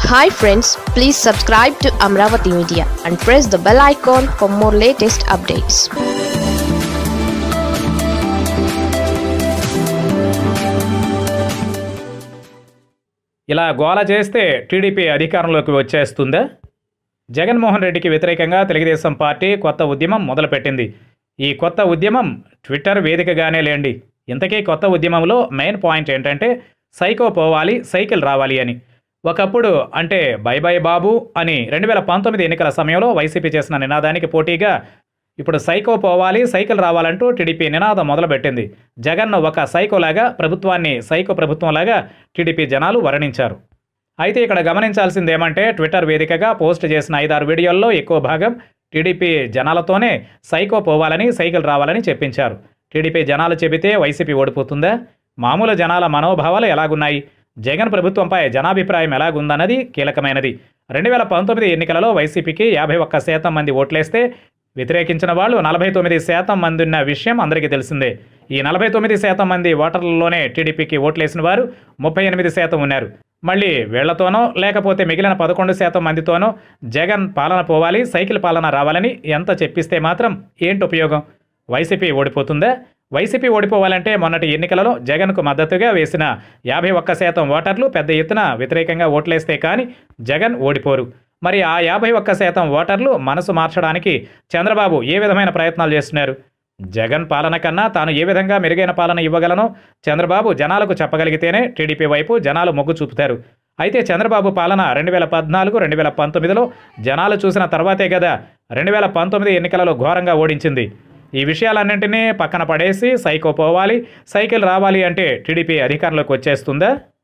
Hi friends, please subscribe to Amaravathi Media and press the bell icon for more latest updates. ఇలా గోల చేస్తే TDP అధికారంలోకి వచ్చేస్తుందా? జగన్మోహన్ రెడ్డికి వ్యతిరేకంగా తెలుగుదేశం పార్టీ కొత్త ఉద్యమం మొదలుపెట్టింది. ఈ కొత్త ఉద్యమం ట్విట్టర్ వేదికగానే లేండి. ఇంతకీ కొత్త ఉద్యమంలో మెయిన్ పాయింట్ ఏంటంటే సైకో పోవాలి, సైకిల్ రావాలి అని. ఒకప్పుడు అంటే బై బై బాబు అని 2019 ఎన్నికల సమయంలో వైసీపీ చేసిన నినాదానికి పోటీగా ఇప్పుడు సైకో పోవాలి, సైకిల్ రావాలంటూ టీడీపీ నినాదం మొదలుపెట్టింది. జగన్ను ఒక సైకోలాగా, ప్రభుత్వాన్ని సైకో ప్రభుత్వంలాగా టీడీపీ జనాలు వర్ణించారు. అయితే ఇక్కడ గమనించాల్సింది ఏమంటే ట్విట్టర్ వేదికగా పోస్ట్ చేసిన 5-6 వీడియోల్లో ఎక్కువ భాగం టీడీపీ జనాలతోనే సైకో పోవాలని, సైకిల్ రావాలని చెప్పించారు. టీడీపీ జనాలు చెబితే వైసీపీ ఓడిపోతుందా? మామూలు జనాల మనోభావాలు ఎలాగున్నాయి? జగన్ ప్రభుత్వంపై జనాభిప్రాయం ఎలాగుందన్నది కీలకమైనది. 2019 ఎన్నికలలో వైసీపీకి 51% మంది ఓట్లేస్తే వ్యతిరేకించిన వాళ్ళు 49% మంది ఉన్న విషయం అందరికీ తెలిసిందే. ఈ 49% మంది ఓటర్లలోనే టీడీపీకి ఓట్లేసిన వారు 38% ఉన్నారు. మళ్ళీ వీళ్లతోనో లేకపోతే మిగిలిన 11% మందితోనో జగన్ పాలన పోవాలి, సైకిల్ పాలన రావాలని ఎంత చెప్పిస్తే మాత్రం ఏంటి ఉపయోగం? వైసీపీ ఓడిపోతుందా? వైసీపీ ఓడిపోవాలంటే మొన్నటి ఎన్నికలలో జగన్కు మద్దతుగా వేసిన 51% ఓటర్లు పెద్ద ఎత్తున వ్యతిరేకంగా ఓట్లేస్తే కానీ జగన్ ఓడిపోరు. మరి ఆ 51% ఓటర్లు మనసు మార్చడానికి చంద్రబాబు ఏ విధమైన ప్రయత్నాలు చేస్తున్నారు? జగన్ పాలన కన్నా తాను ఏ విధంగా మెరుగైన పాలన ఇవ్వగలనో చంద్రబాబు జనాలకు చెప్పగలిగితేనే టీడీపీ వైపు జనాలు మొగ్గు చూపుతారు. అయితే చంద్రబాబు పాలన 2014, 2019లో జనాలు చూసిన తర్వాతే కదా 2019 ఎన్నికలలో ఘోరంగా ఓడించింది. ఈ విషయాలన్నింటినీ పక్కన పడేసి సైకో పోవాలి, సైకిల్ రావాలి అంటే టీడీపీ అధికారంలోకి వచ్చేస్తుందా?